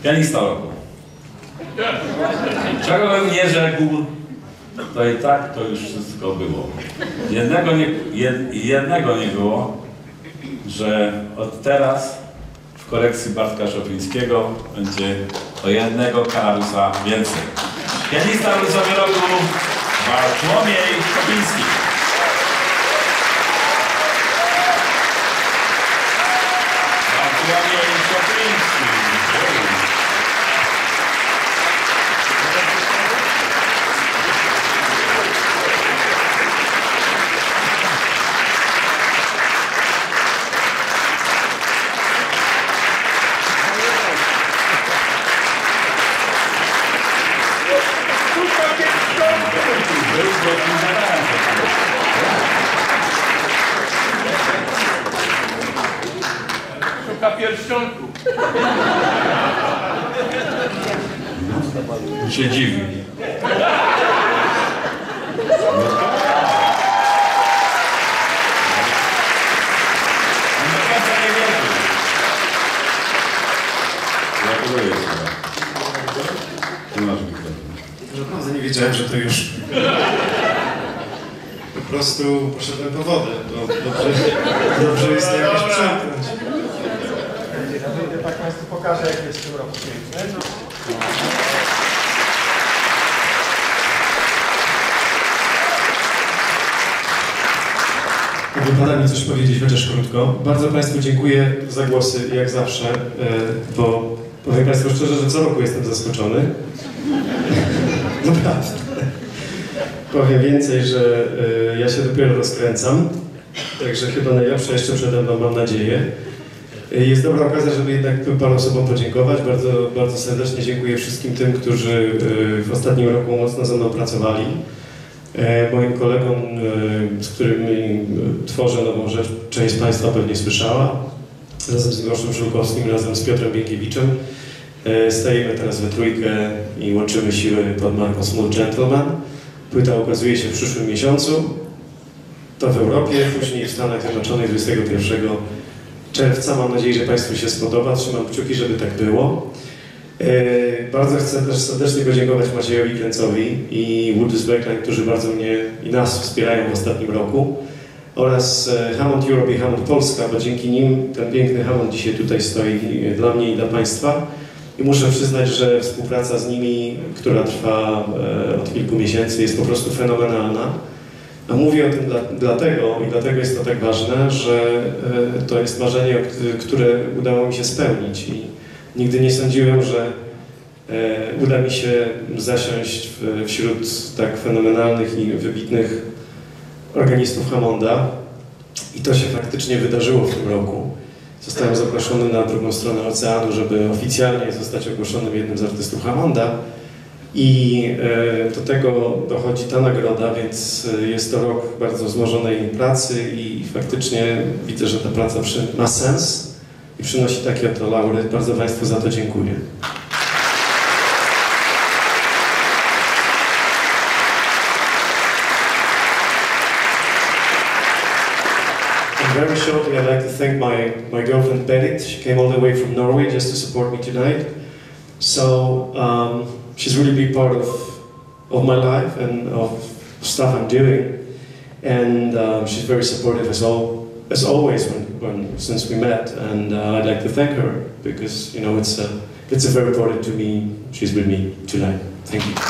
Pianista roku. Czego bym nie rzekł, to i tak to już wszystko było. Jednego nie było, że od teraz w kolekcji Bartka Szopińskiego będzie o jednego Karalusa więcej. Pianista luzowy roku Bartłomiej Szopiński. Bartłomiej Szopiński. Szuka pierścionku. Się dziwi. Gratuluję Ci. Naprawdę nie wiedziałem, że to już... Po prostu poszedłem po wodę, bo dobrze jest jakoś przemknąć. Wyjdę tak Państwu pokażę, jak jest w tym roku piękny. Wypada mi coś powiedzieć, chociaż krótko. Bardzo Państwu dziękuję za głosy, jak zawsze, bo powiem Państwu szczerze, że co roku jestem zaskoczony. Naprawdę. Powiem więcej, że ja się dopiero rozkręcam, także chyba najlepsze jeszcze przede mną, mam nadzieję. Jest dobra okazja, żeby jednak paru osobom podziękować. Bardzo, bardzo serdecznie dziękuję wszystkim tym, którzy w ostatnim roku mocno ze mną pracowali. Moim kolegom, z którymi tworzę nową rzecz, część z Państwa pewnie słyszała. Razem z Miłoszem Szulkowskim, razem z Piotrem Binkiewiczem. Stajemy teraz we trójkę i łączymy siły pod marką Smooth Gentleman. Płyta ukazuje się w przyszłym miesiącu. To w Europie, później w Stanach Zjednoczonych 21 czerwca. Mam nadzieję, że Państwu się spodoba. Trzymam kciuki, żeby tak było. Bardzo chcę też serdecznie podziękować Maciejowi Kręcowi i Woodys Backline, którzy bardzo mnie i nas wspierają w ostatnim roku. Oraz Hammond Europe i Hammond Polska, bo dzięki nim ten piękny Hammond dzisiaj tutaj stoi dla mnie i dla Państwa. I muszę przyznać, że współpraca z nimi, która trwa od kilku miesięcy, jest po prostu fenomenalna. A mówię o tym dlatego jest to tak ważne, że to jest marzenie, które udało mi się spełnić. I nigdy nie sądziłem, że uda mi się zasiąść wśród tak fenomenalnych i wybitnych organistów Hammonda. I to się faktycznie wydarzyło w tym roku. Zostałem zaproszony na drugą stronę oceanu, żeby oficjalnie zostać ogłoszonym jednym z artystów Hammonda. I do tego dochodzi ta nagroda, więc jest to rok bardzo złożonej pracy i faktycznie widzę, że ta praca ma sens i przynosi takie oto laury. Bardzo Państwu za to dziękuję. Very shortly, I'd like to thank my girlfriend Berit. She came all the way from Norway just to support me tonight. So she's really a big part of my life and of stuff I'm doing. And she's very supportive as always since we met. And I'd like to thank her because it's very important to me. She's with me tonight. Thank you.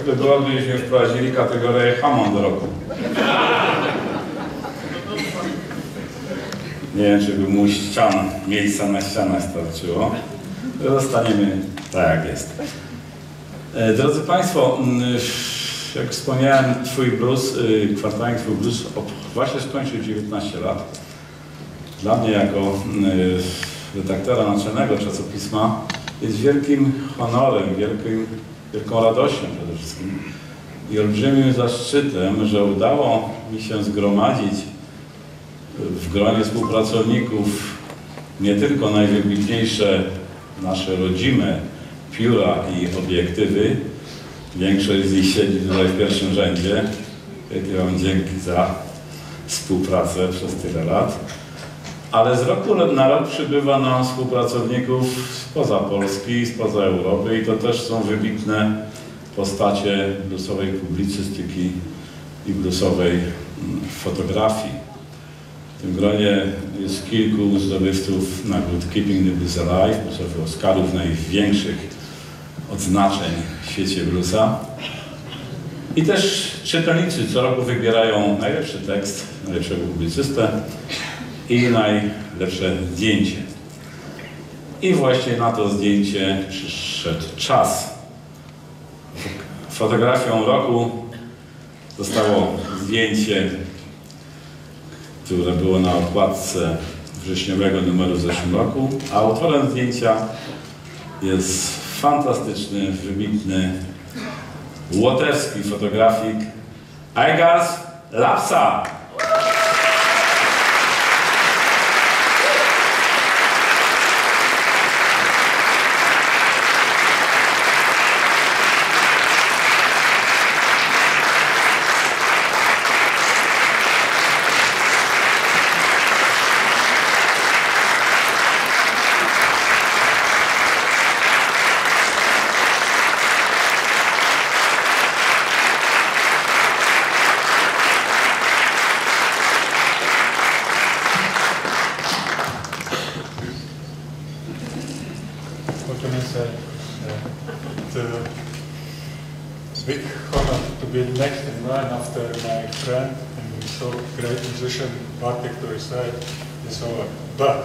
To by było, gdybyśmy wprowadzili kategorię Hammond roku. Nie wiem, czy by mu miejsca na ścianach starczyło. Zostaniemy tak, jak jest. Drodzy Państwo, jak wspomniałem, Twój blues, kwartalnik Twój blues właśnie skończył 19 lat. Dla mnie jako redaktora naczelnego czasopisma jest wielkim honorem, wielką radością przede wszystkim i olbrzymim zaszczytem, że udało mi się zgromadzić w gronie współpracowników nie tylko najwybitniejsze nasze rodzime pióra i obiektywy. Większość z nich siedzi tutaj w pierwszym rzędzie. Wielkie Wam dzięki za współpracę przez tyle lat. Ale z roku na rok przybywa nam współpracowników spoza Polski, spoza Europy i to też są wybitne postacie bluesowej publicystyki i bluesowej fotografii. W tym gronie jest kilku zdobywców nagród Keeping the Blues Alive, bluesowych Oscarów, największych odznaczeń w świecie bluesa. I też czytelnicy co roku wybierają najlepszy tekst, najlepszego publicystę i najlepsze zdjęcie. I właśnie na to zdjęcie przyszedł czas. Fotografią roku zostało zdjęcie, które było na okładce wrześniowego numeru w zeszłym roku, a autorem zdjęcia jest fantastyczny, wybitny łotewski fotografik Aigars Lapsa. Big honor to be next in line after my friend and so great musician Bartek to recite this over. But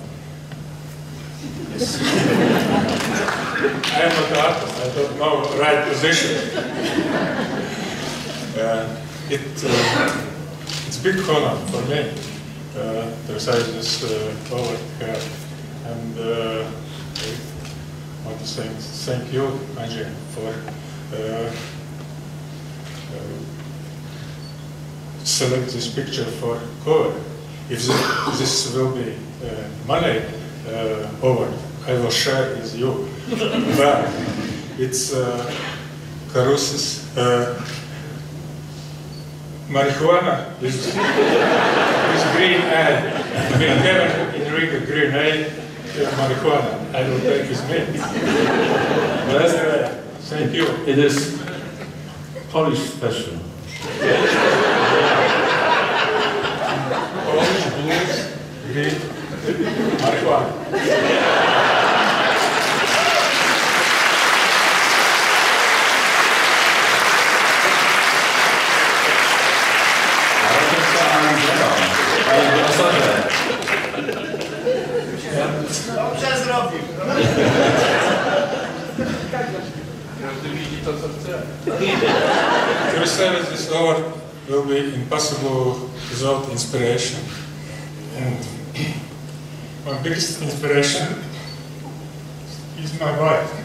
yes. I am not an artist, I don't know right position. It's big honor for me to recite this over here. And I want to thank you, Andrzej, for select this picture for cover. If this will be money over, I will share with you. But it's Carusis marijuana with green eye. We have in Riga green eye marijuana. I will take with me. Thank you. It is Polish special. Polish blues, green marijuana. Dobrze zrobił. Każdy widzi to, co chce. To recite this over will be impossible without inspiration. And my biggest inspiration is my wife.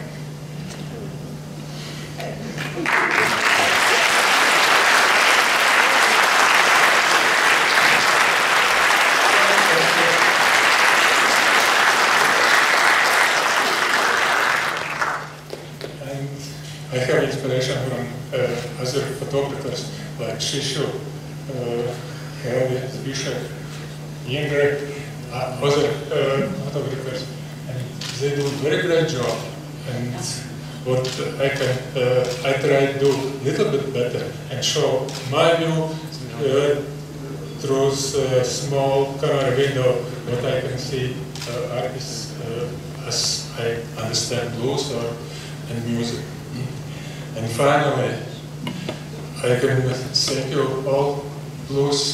I have inspiration from other photographers like Shishu, Harry Fisher, Yingre, other photographers, and they do a very great job. And what I try to do a little bit better and show my view through a small camera window, what I can see artists as I understand blues and music. And finally, I can thank you all blues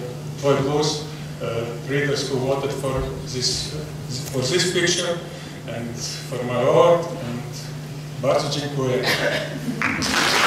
readers who voted for this picture and for my award. And bardzo dziękuję.